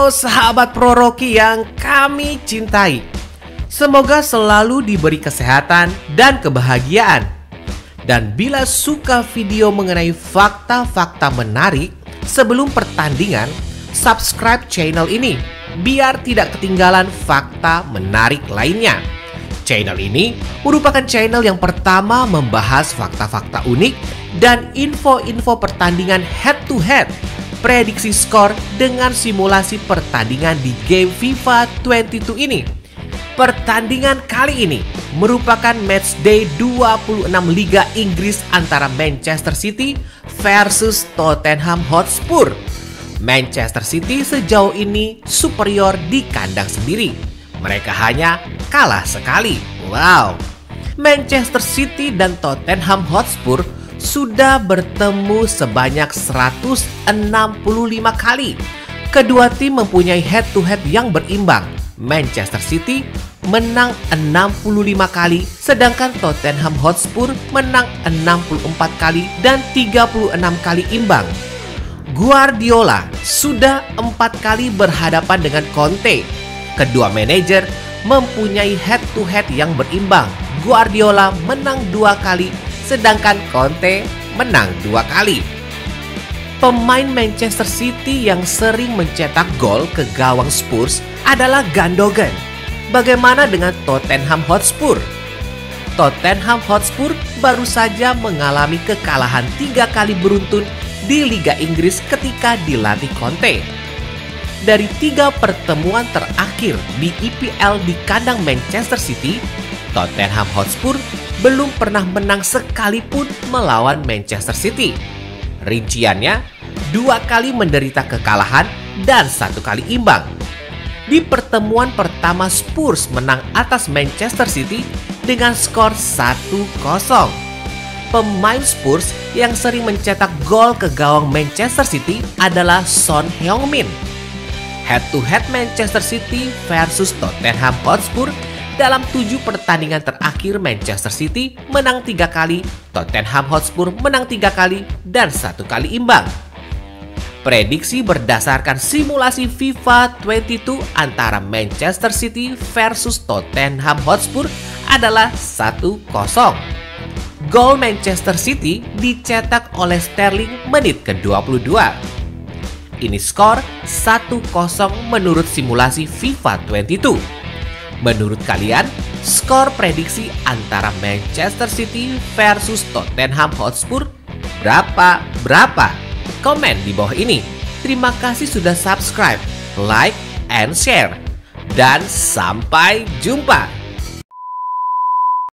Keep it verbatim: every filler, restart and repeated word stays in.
Halo sahabat Pro Rocky yang kami cintai. Semoga selalu diberi kesehatan dan kebahagiaan. Dan bila suka video mengenai fakta-fakta menarik sebelum pertandingan, subscribe channel ini biar tidak ketinggalan fakta menarik lainnya. Channel ini merupakan channel yang pertama membahas fakta-fakta unik dan info-info pertandingan head-to-head, prediksi skor dengan simulasi pertandingan di game FIFA dua puluh dua ini. Pertandingan kali ini merupakan matchday dua puluh enam Liga Inggris antara Manchester City versus Tottenham Hotspur. Manchester City sejauh ini superior di kandang sendiri. Mereka hanya kalah sekali. Wow. Manchester City dan Tottenham Hotspur sudah bertemu sebanyak seratus enam puluh lima kali. Kedua tim mempunyai head-to-head yang berimbang. Manchester City menang enam puluh lima kali, sedangkan Tottenham Hotspur menang enam puluh empat kali dan tiga puluh enam kali imbang. Guardiola sudah empat kali berhadapan dengan Conte. Kedua manajer mempunyai head-to-head yang berimbang. Guardiola menang dua kali, sedangkan Conte menang dua kali. Pemain Manchester City yang sering mencetak gol ke gawang Spurs adalah Gundogan. Bagaimana dengan Tottenham Hotspur? Tottenham Hotspur baru saja mengalami kekalahan tiga kali beruntun di Liga Inggris ketika dilatih Conte. Dari tiga pertemuan terakhir di E P L di kandang Manchester City, Tottenham Hotspur belum pernah menang sekalipun melawan Manchester City. Rinciannya, dua kali menderita kekalahan dan satu kali imbang. Di pertemuan pertama Spurs menang atas Manchester City dengan skor satu kosong. Pemain Spurs yang sering mencetak gol ke gawang Manchester City adalah Son Heung-min. Head-to-head Manchester City versus Tottenham Hotspur. Dalam tujuh pertandingan terakhir, Manchester City menang tiga kali, Tottenham Hotspur menang tiga kali, dan satu kali imbang. Prediksi berdasarkan simulasi FIFA dua puluh dua antara Manchester City versus Tottenham Hotspur adalah satu kosong. Gol Manchester City dicetak oleh Sterling menit ke dua puluh dua. Ini skor satu kosong menurut simulasi FIFA dua puluh dua. Menurut kalian, skor prediksi antara Manchester City versus Tottenham Hotspur berapa? Berapa? Komen di bawah ini. Terima kasih sudah subscribe, like, and share. Dan sampai jumpa.